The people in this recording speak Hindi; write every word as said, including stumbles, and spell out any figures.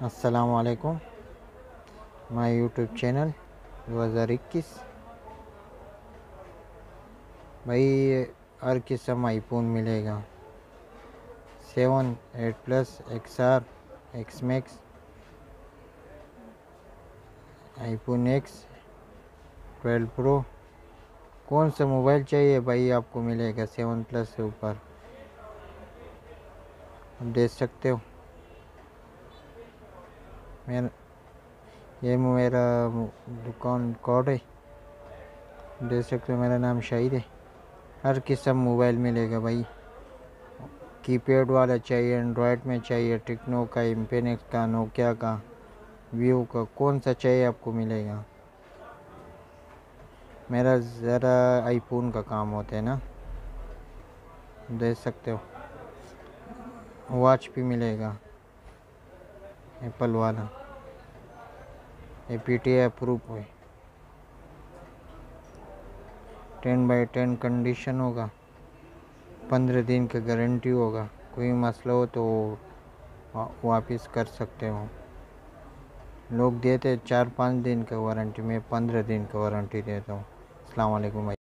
अस्सलामुअलैकुम। माय यूट्यूब चैनल दो हज़ार इक्कीस। भाई हर किस्म आईफोन मिलेगा। Seven, eight plus, X R, X max, iPhone X, twelve pro. कौन सा मोबाइल चाहिए भाई आपको मिलेगा सेवन प्लस से ऊपर। आप देख सकते हो मेरा ये मेरा दुकान कोड है। देख सकते हो मेरा नाम शाहिद है। हर किस्म मोबाइल मिलेगा भाई। कीपैड वाला चाहिए, एंड्रॉयड में चाहिए, टेक्नो का, इन्फिनिक्स का, नोकिया का, वीवो का, कौन सा चाहिए आपको मिलेगा। मेरा ज़रा आईफोन का काम होता है ना, देख सकते हो। वॉच भी मिलेगा एप्पल वाला, A P T I approve है। टेन बाई टेन कंडीशन होगा, पंद्रह दिन का गारंटी होगा। कोई मसला हो तो वा- वापस कर सकते हो। लोग देते चार पाँच दिन का वारंटी, मैं पंद्रह दिन का वारंटी देता हूँ। अस्सलाम वालेकुम भाई।